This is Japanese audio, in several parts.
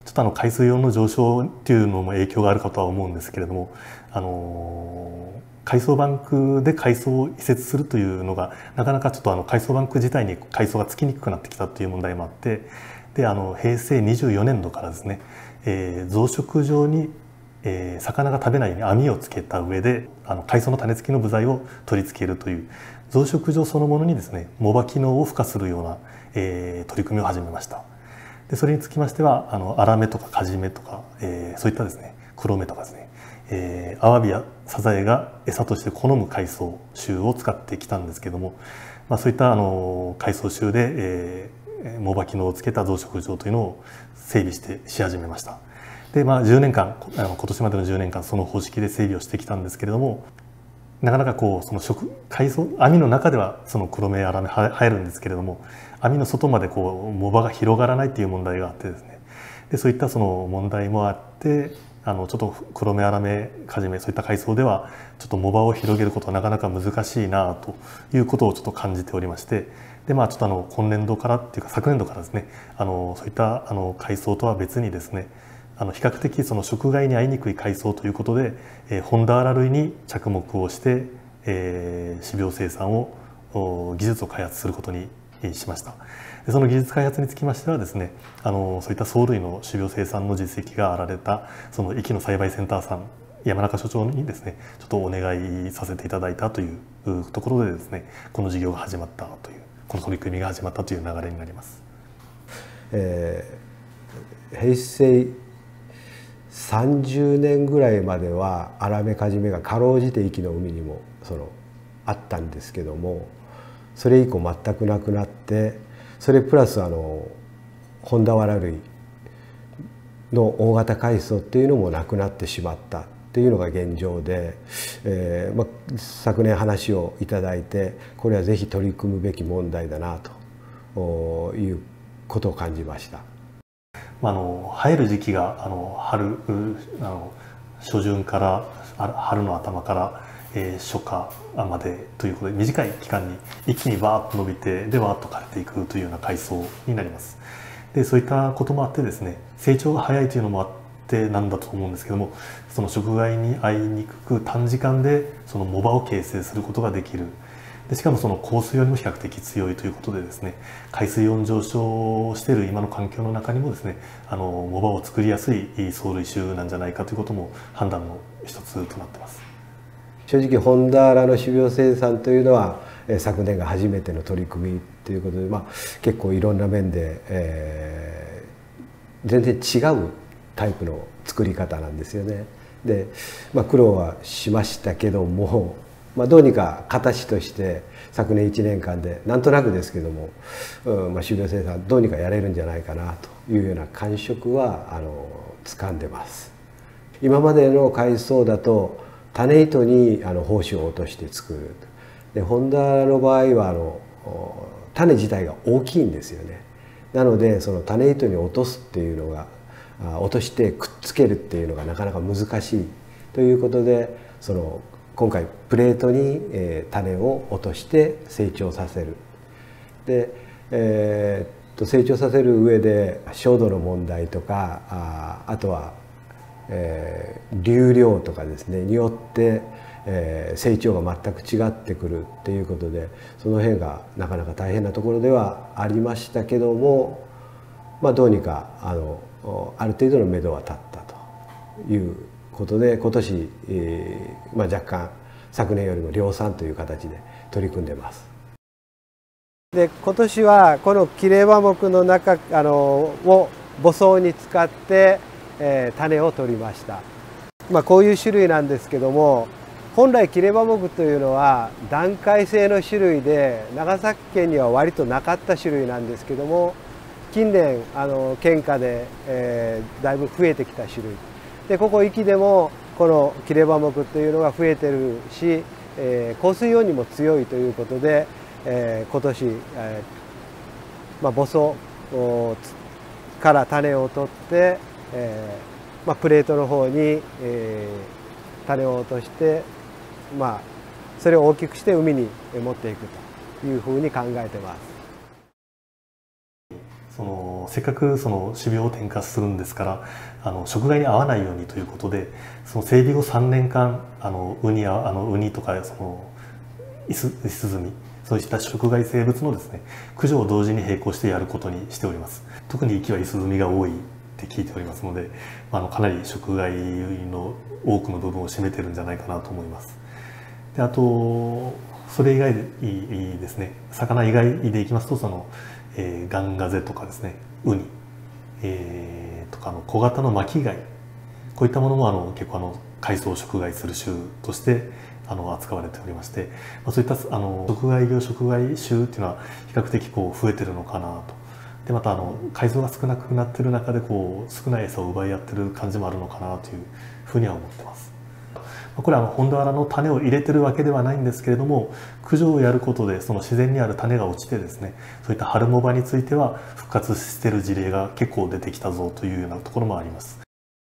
ちょっと海水温の上昇っていうのも影響があるかとは思うんですけれども、海藻バンクで海藻を移設するというのがなかなかちょっと海藻バンク自体に海藻がつきにくくなってきたという問題もあって、で平成24年度からですね、増殖場に魚が食べないように網をつけた上で海藻の種付きの部材を取り付けるという増殖場そのものにですね藻場機能を付加するような、取り組みを始めました。でそれにつきましてはアラメとかカジメとか、そういったですね黒目とかですね、アワビやサザエが餌として好む海藻種を使ってきたんですけども、そういった海藻種で、藻場機能をつけた増殖場というのを整備し始めました。で10年間今年までの10年間その方式で整備をしてきたんですけれども、なかなかその海藻網の中ではその黒目アラメ生えるんですけれども、網の外まで藻場が広がらないという問題があってですね、でそういったその問題もあってちょっと黒目アラメカジメそういった海藻ではちょっと藻場を広げることはなかなか難しいなということをちょっと感じておりまして、でちょっと今年度からっていうか昨年度からですねそういった海藻とは別にですね比較的その食害に遭いにくい海藻ということで、ホンダアラ類に着目をして、種苗生産を技術を開発することにしました。でその技術開発につきましてはですねそういった藻類の種苗生産の実績があられたその壱岐の栽培センターさん山中所長にですねちょっとお願いさせていただいたというところでですねこの事業が始まったというこの取り組みが始まったという流れになります。 平成30年ぐらいまではアラメカジメがかろうじて壱岐の海にもあったんですけども、それ以降全くなくなって、それプラスホンダワラ類の大型海藻っていうのもなくなってしまったっていうのが現状で、昨年話をいただいてこれはぜひ取り組むべき問題だなということを感じました。 生える時期が春初旬から春の頭から、初夏までということで短い期間に一気にバーッと伸びてでわーっと枯れていくというような海藻になります。でそういったこともあってですね成長が早いというのもあってなんだと思うんですけども、その食害に遭いにくく短時間でその藻場を形成することができる。でしかもその降水よりも比較的強いということでですね海水温上昇している今の環境の中にもですね藻場を作りやすい藻類種なんじゃないかということも判断の一つとなっています。 正直ホンダアラの種苗生産というのは昨年が初めての取り組みということで、結構いろんな面で、全然違うタイプの作り方なんですよね。で、苦労はしましたけども、どうにか形として昨年1年間でなんとなくですけども、種苗生産どうにかやれるんじゃないかなというような感触は掴んでます。今までの海藻だと種糸に胞子を落として作る。でホンダの場合は種自体が大きいんですよね。なのでその種糸に落とすっていうのが落としてくっつけるっていうのがなかなか難しいということで、今回プレートに種を落として成長させる。で、成長させる上で照度の問題とかあとは流量とかですねによって成長が全く違ってくるっていうことで、その辺がなかなか大変なところではありましたけども、どうにかある程度の目処は立ったということで今年、若干昨年よりも量産という形で取り組んでます。で今年はこの切れ葉木の中を母藻に使って種を取りました。こういう種類なんですけども、本来切れ葉木というのは段階性の種類で長崎県には割となかった種類なんですけども、近年県下で、だいぶ増えてきた種類で、ここ壱岐でもこの切れ葉木というのが増えてるし、降水温にも強いということで、今年、母藻から種を取ってプレートの方に、種を落として、それを大きくして海に持っていくというふうに考えてます。 せっかくその種苗を添加するんですから食害に合わないようにということでその整備後3年間ウニとかイスズミそういった食害生物のですね駆除を同時に並行してやることにしております。特にイはイスズミが多いって聞いておりますのでかなり食害の多くの部分を占めてるんじゃないかなと思います。であとそれ以外でいいですね魚以外でいきますとガンガゼとかですねウニ、とか小型の巻き貝こういったものも結構海藻を食害する種として扱われておりまして、そういった食害種っていうのは比較的増えてるのかなと。でまた海藻が少なくなってる中で少ない餌を奪い合ってる感じもあるのかなというふうには思ってます。これはホンダワラの種を入れてるわけではないんですけれども駆除をやることでその自然にある種が落ちてですねそういった春モバについては復活している事例が結構出てきたぞというようなところもあります。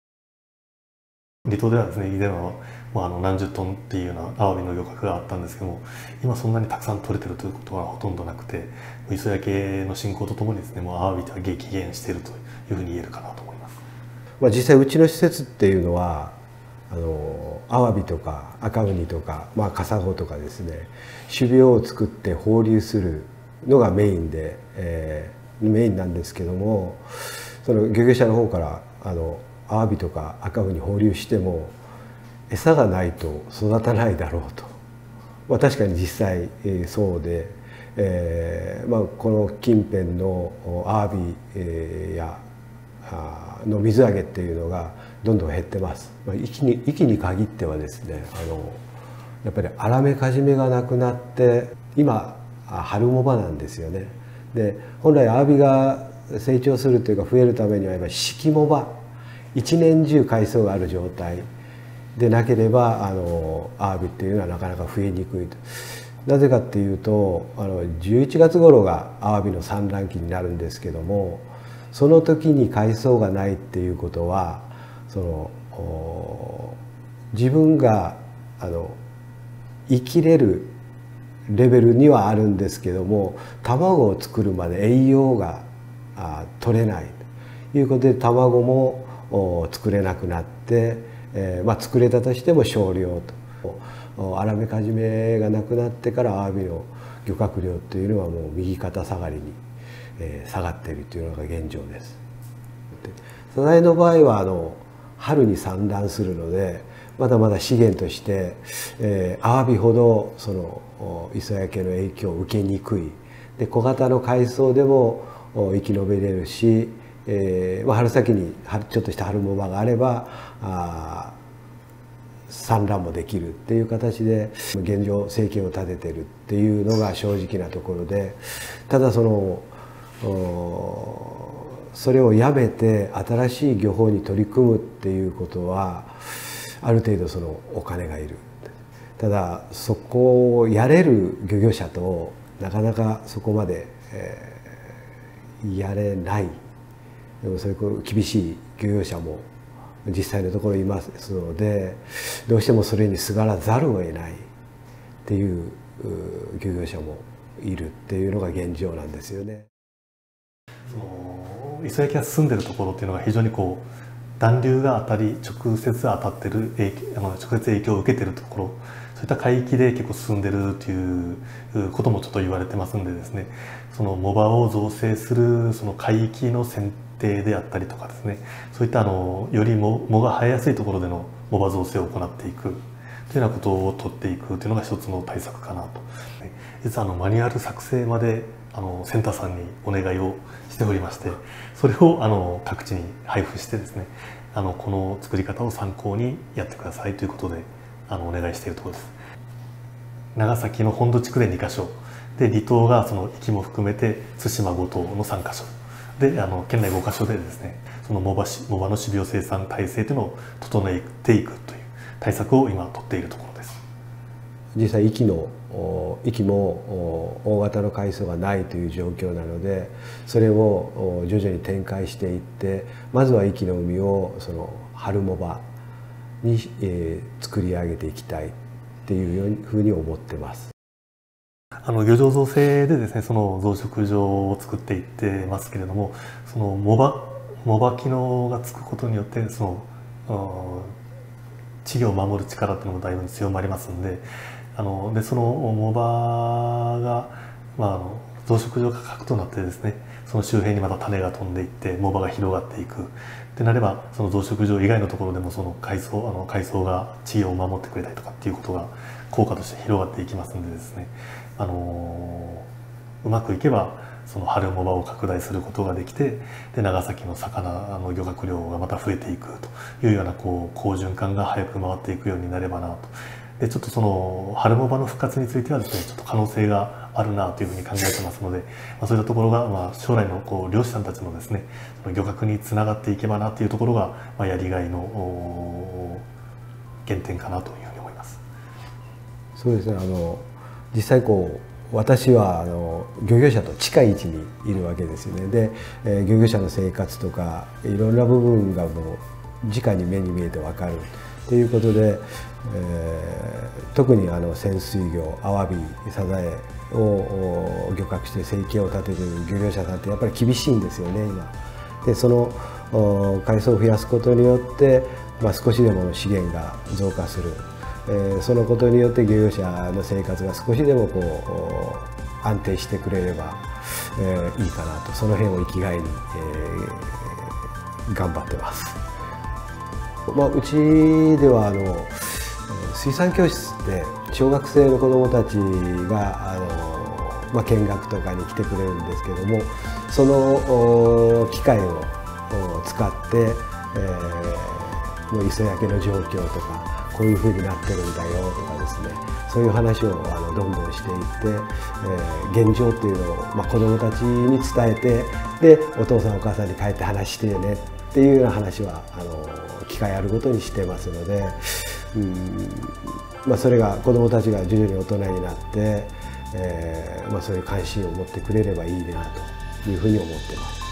離島ではですね以前はもう何十トンっていうようなアワビの漁獲があったんですけども今そんなにたくさん取れてるということはほとんどなくて磯焼けの進行とともにですねもうアワビでは激減しているというふうに言えるかなと思います。 実際うちの施設っていうのはアワビとか赤ウニとか、カサゴとかですね種苗を作って放流するのがメインで、メインなんですけどもその漁業者の方からアワビとか赤ウニ放流しても餌がないと育たないだろうと、確かに実際、そうで、この近辺のアワビ、やの水揚げっていうのがどんどん減ってます。壱岐に限ってはですねやっぱりアラメカジメがなくなって今春モバなんですよね。で本来アワビが成長するというか増えるためにはやっぱり四季モバ一年中海藻がある状態でなければアワビっていうのはなかなか増えにくいと。なぜかっていうと11月頃がアワビの産卵期になるんですけどもその時に海藻がないっていうことは自分が生きれるレベルにはあるんですけども卵を作るまで栄養が取れないということで卵も作れなくなって、作れたとしても少量とアラメカジメがなくなってからアワビの漁獲量というのはもう右肩下がりに下がっているというのが現状です。サザエの場合は春に産卵するのでまだまだ資源としてアワビほど磯焼けの影響を受けにくいで小型の海藻でも生き延びれるし、春先にちょっとした春モバがあれば産卵もできるっていう形で現状生計を立ててるっていうのが正直なところでただそれをやめて新しい漁法に取り組むっていうことはある程度お金がいる。ただそこをやれる漁業者となかなかそこまで、やれないでもそういう厳しい漁業者も実際のところいますのでどうしてもそれにすがらざるを得ないっていう漁業者もいるっていうのが現状なんですよね。 磯焼けが進んでるところっていうのが非常に暖流が直接当たってる直接影響を受けてるところそういった海域で結構進んでるということもちょっと言われてますんでですねモバを造成する海域の選定であったりとかですねそういったより藻が生えやすいところでのモバ造成を行っていくというようなことを取っていくというのが一つの対策かなと。実はマニュアル作成までセンターさんにお願いをしておりましてそれを各地に配布してですねこの作り方を参考にやってくださいということでお願いしているところです。長崎の本土地区で2カ所で離島が壱岐も含めて対馬五島の3カ所で県内5カ所でですねモバの種苗生産体制というのを整えていくという対策を今取っているところです。 実際壱岐も大型の海藻がないという状況なのでそれを徐々に展開していってまずは壱岐の海を春モバに作り上げていきたいっていうふうに思ってます。 漁場造成でですね、その増殖場を作っていってますけれども、その藻場機能がつくことによってその稚魚を守る力っていうのもだいぶ強まりますんで、でその藻場が、増殖場が核となってですね、その周辺にまた種が飛んでいって藻場が広がっていくってなれば、その増殖場以外のところでもその海藻が稚魚を守ってくれたりとかっていうことが効果として広がっていきますんでですね、うまくいけばその春藻場を拡大することができて、で長崎の魚漁獲量がまた増えていくというような好循環が早く回っていくようになればなと。でちょっとその春藻場の復活についてはですね、ちょっと可能性があるなというふうに考えてますので、そういったところが将来の漁師さんたちのですね、漁獲につながっていけばなというところが、やりがいの原点かなというふうに思います。 そうですね、実際私は漁業者と近い位置にいるわけですよね。で、漁業者の生活とかいろんな部分がもう直に目に見えて分かるということで、特に潜水魚、アワビ、サザエを漁獲して生計を立てている漁業者さんってやっぱり厳しいんですよね、今。でその海藻を増やすことによって、少しでも資源が増加する。そのことによって漁業者の生活が少しでも安定してくれれば、いいかなと、その辺を生きがいに、頑張ってます。うちでは水産教室で小学生の子どもたちが見学とかに来てくれるんですけども、その機会を使って、もう磯焼けの状況とかこういうふうになってるんだよとかですね、そういう話をどんどんしていって、現状っていうのを子どもたちに伝えて、でお父さんお母さんに帰って話してよねっていうような話は機会あるごとにしてますので、それが子どもたちが徐々に大人になって、そういう関心を持ってくれればいいなというふうに思ってます。